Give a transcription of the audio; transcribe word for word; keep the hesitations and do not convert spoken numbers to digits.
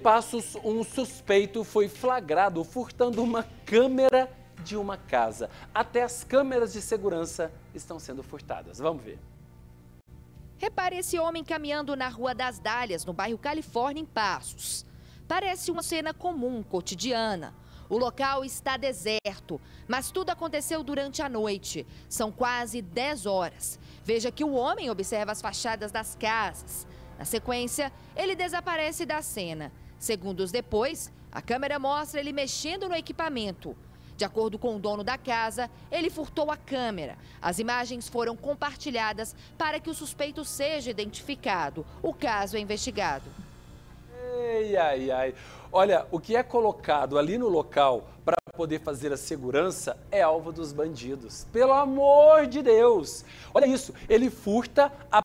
Passos, um suspeito foi flagrado furtando uma câmera de uma casa. Até as câmeras de segurança estão sendo furtadas. Vamos ver. Repare esse homem caminhando na Rua das Dálias, no bairro Califórnia, em Passos. Parece uma cena comum, cotidiana. O local está deserto, mas tudo aconteceu durante a noite. São quase dez horas. Veja que o homem observa as fachadas das casas. Na sequência, ele desaparece da cena. Segundos depois, a câmera mostra ele mexendo no equipamento. De acordo com o dono da casa, ele furtou a câmera. As imagens foram compartilhadas para que o suspeito seja identificado. O caso é investigado. Ai, ai, ai. Olha, o que é colocado ali no local para poder fazer a segurança é alvo dos bandidos. Pelo amor de Deus! Olha isso, ele furta a